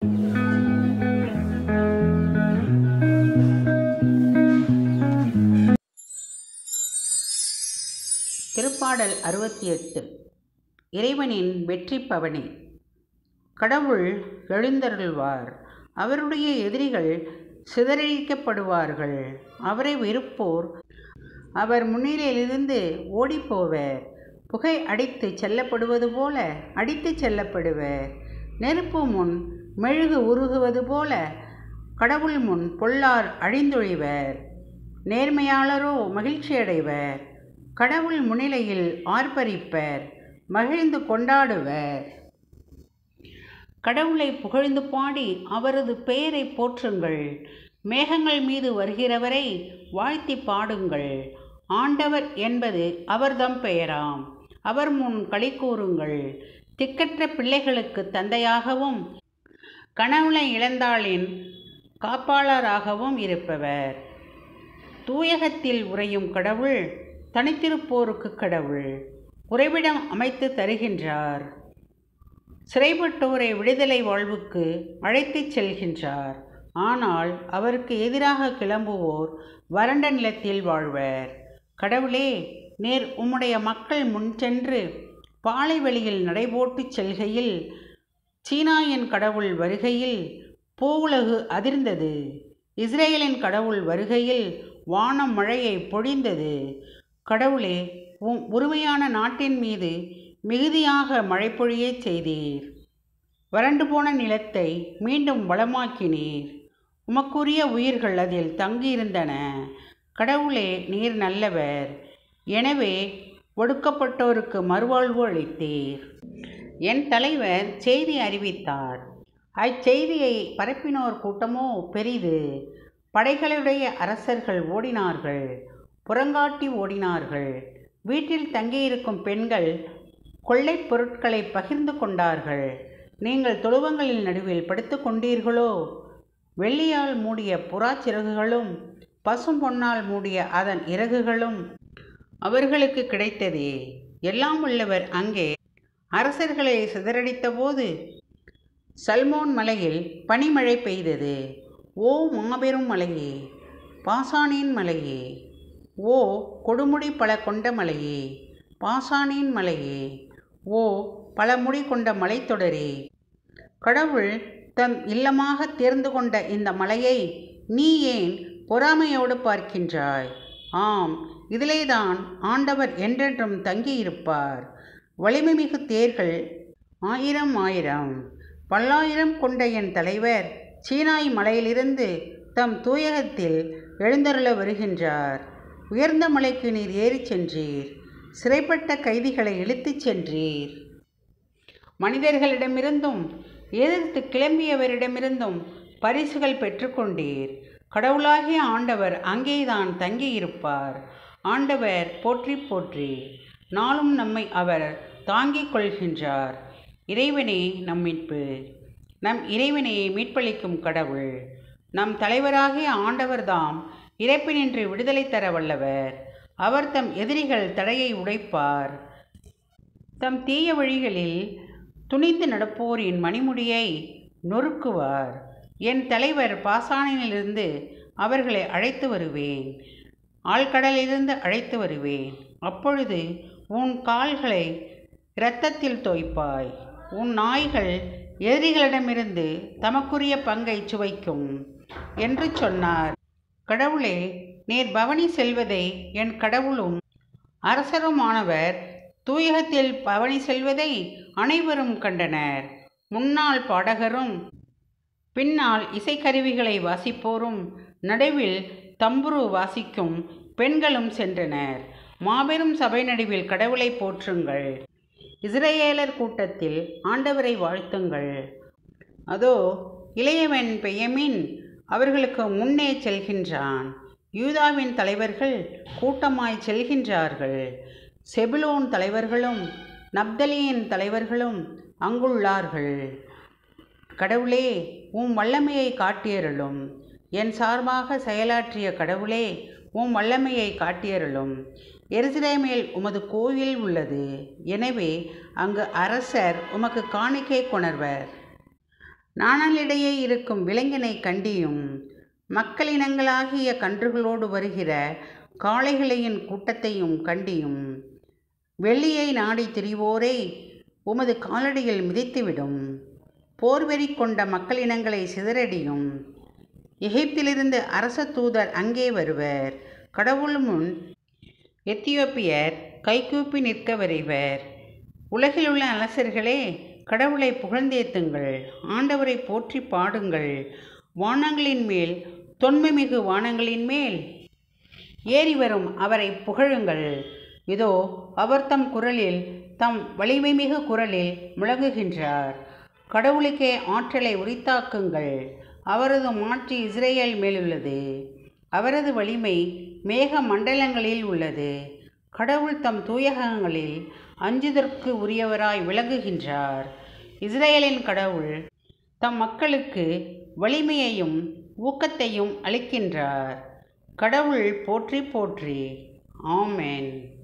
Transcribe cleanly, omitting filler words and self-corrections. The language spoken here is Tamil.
திருப்பாடல் 68. இறைவனின் வெற்றி பவனி. கடவுள் எழுந்தருள்வார், அவருடைய எதிரிகள் சிதறடிக்கப்படுவார்கள். அவரை வெறுப்போர் அவர் முன்னிலையிலிருந்து ஓடிப்போவர். புகை அடித்து செல்லப்படுவது போல அடித்து செல்லப்படுவர். நெருப்பு முன் மெழுகு உருகுவது போல கடவுள் முன் பொல்லார் அழிந்தொழிவர். நேர்மையாளரோ மகிழ்ச்சியடைவர். கடவுள் முன்னிலையில் ஆர்ப்பரிப்பர், மகிழ்ந்து கொண்டாடுவர். கடவுளை புகழ்ந்து பாடி அவரது பெயரை போற்றுங்கள். மேகங்கள் மீது வருகிறவரை வாழ்த்தி பாடுங்கள். ஆண்டவர் என்பது அவர்தம் பெயராம். அவர் முன் களி கூறுங்கள். திக்கற்ற பிள்ளைகளுக்கு தந்தையாகவும் கணவனை இழந்தாளின் காப்பாளராகவும் இருப்பவர். தூயகத்தில் உறையும் கடவுள் தனித்திருப்போருக்கு கடவுள். உறைவிடம் அமைத்து தருகின்றார். சிறைப்பட்டோரை விடுதலை வாழ்வுக்கு அழைத்துச் செல்கின்றார். ஆனால் அவருக்கு எதிராக கிளம்புவோர் வறண்ட நிலத்தில் வாழ்வர். கடவுளே, நேர் உம்முடைய மக்கள் முன் சென்று பாலைவெளியில் நடைபோட்டுச் செல்கையில், சீனாயின் கடவுள் வருகையில் பூவுலகு அதிர்ந்தது. இஸ்ரேலின் கடவுள் வருகையில் வானம் மழையை பொழிந்தது. கடவுளே, உரிமையான நாட்டின் மீது மிகுதியாக மழை பொழியச் செய்தீர். வறண்டு போன நிலத்தை மீண்டும் வளமாக்கினீர். உமக்குரிய உயிர்கள் அதில் தங்கியிருந்தன. கடவுளே, நீர் நல்லவர். எனவே ஒடுக்கப்பட்டோருக்கு மறுவாழ்வு அளித்தீர். என் தலைவர் செய்தி அறிவித்தார். அச்செய்தியை பரப்பினோர் கூட்டமோ பெரிது. படைகளுடைய அரசர்கள் ஓடினார்கள், புறங்காட்டி ஓடினார்கள். வீட்டில் தங்கியிருக்கும் பெண்கள் கொள்ளை பொருட்களை பகிர்ந்து கொண்டார்கள். நீங்கள் தொழுவங்களின் நடுவில் படுத்து கொண்டீர்களோ? வெள்ளியால் மூடிய புறாச்சிறகுகளும் பசும் பொன்னால் மூடிய அதன் இறகுகளும் அவர்களுக்கு கிடைத்ததே. எல்லாம் உள்ளவர் அங்கே அரசர்களை சிதறடித்த போது சல்மோன் மலையில் பனிமழை பெய்தது. ஓ மாபெரும் மலையே, பாசானின் மலையே! ஓ கொடுமுடி பல கொண்ட மலையே, பாசானின் மலையே! ஓ பல முடி கொண்ட மலைத்தொடரே! கடவுள் தம் இல்லமாக தேர்ந்து கொண்ட இந்த மலையை நீ ஏன் பொறாமையோடு பார்க்கின்றாய்? ஆம், இதிலேதான் ஆண்டவர் என்றென்றும் தங்கியிருப்பார். வலிமை மிகு தேர்கள் 1000 1000 பல்லாயிரம் கொண்ட என் தலைவர் சீனாய் மலையிலிருந்து தம் தூயகத்தில் எழுந்தருள வருகின்றார். உயர்ந்த மலைக்கு நீர் ஏறிச் சென்றீர். சிறைப்பட்ட கைதிகளை இழுத்துச் சென்றீர். மனிதர்களிடமிருந்தும் எதிர்த்து கிளம்பியவரிடமிருந்தும் பரிசுகள் பெற்றுக்கொண்டீர். கடவுளாகிய ஆண்டவர் அங்கேதான் தங்கியிருப்பார். ஆண்டவர் போற்றி போற்றி. நாளும் நம்மை அவர் தாங்கிக் கொள்கின்றார். இறைவனே நம் மீட்பு. நம் இறைவனே மீட்பளிக்கும் கடவுள். நம் தலைவராகிய ஆண்டவர்தாம் இறப்பினின்று விடுதலை தர வல்லவர். அவர் தம் எதிரிகள் தடையை உடைப்பார். தம் தீய வழிகளில் துணிந்து நடப்போரின் மணிமுடியை நொறுக்குவார். என் தலைவர் பாசானிலிருந்து அவர்களை அழைத்து வருவேன், ஆழ்கடலிலிருந்து அழைத்து வருவேன். அப்பொழுது உன் கால்களை இரத்தத்தில் தோய்ப்பாய். உன் நாய்கள் எதிரிகளிடமிருந்து தமக்குரிய பங்கை சுவைக்கும் என்று சொன்னார். கடவுளே, நீர் பவனி செல்வதை என் கடவுளும் அரசருமானவர் தூயகத்தில் பவனி செல்வதை அனைவரும் கண்டனர். முன்னால் பாடகரும் பின்னால் இசைக்கருவிகளை வாசிப்போரும் நடுவில் தம்புரு வாசிக்கும் பெண்களும் சென்றனர். மாபெரும் சபை நடுவில் கடவுளை போற்றுங்கள். இஸ்ரேலர் கூட்டத்தில் ஆண்டவரை வாழ்த்துங்கள். அதோ இளையவன் பெயமின் அவர்களுக்கு முன்னே செல்கின்றான். யூதாவின் தலைவர்கள் கூட்டமாய் செல்கின்றார்கள். செபுலோன் தலைவர்களும் நப்தலியின் தலைவர்களும் அங்குள்ளார்கள். கடவுளே, உம் வல்லமையை காட்டியருளும். என் சார்பாக செயலாற்றிய கடவுளே, உம் வல்லமையை காட்டியருளும். எருசலேமில் உமது கோயில் உள்ளது. எனவே அங்கு அரசர் உமக்கு காணிக்கை கொணர்வர். நாணலிடையே இருக்கும் விலங்கினை கண்டியும் மக்களினங்களாகிய கன்றுகளோடு வருகிற காளைகளையின் கூட்டத்தையும் கண்டியும் வெள்ளியை நாடி திரிவோரை உமது காலடியில் மிதித்துவிடும். போர்வெறி கொண்ட மக்களினங்களை சிதறடியும். எகிப்திலிருந்து அரச தூதர் அங்கே வருவர். கடவுள் முன் எத்தியோப்பியர் கைகூப்பி நிற்க விரைவர். உலகிலுள்ள அரசர்களே, கடவுளை புகழ்ந்தேத்துங்கள், ஆண்டவரை போற்றி பாடுங்கள். வானங்களின் மேல், தொன்மைமிகு வானங்களின் மேல் ஏறி வரும் அவரை புகழுங்கள். இதோ அவர் தம் குரலில், தம் வலிமைமிகு குரலில் முழங்குகின்றார். கடவுளுக்கே ஆற்றலை உரித்தாக்குங்கள். அவரது மாட்சி இஸ்ரேல் மேலுள்ளது. அவரது வலிமை மேக மண்டலங்களில் உள்ளது. கடவுள் தம் தூயகங்களில் அஞ்சுதற்கு உரியவராய் விளங்குகின்றார். இஸ்ரேலின் கடவுள் தம் மக்களுக்கு வலிமையையும் ஊக்கத்தையும் அளிக்கின்றார். கடவுள் போற்றி போற்றி. ஆமென்.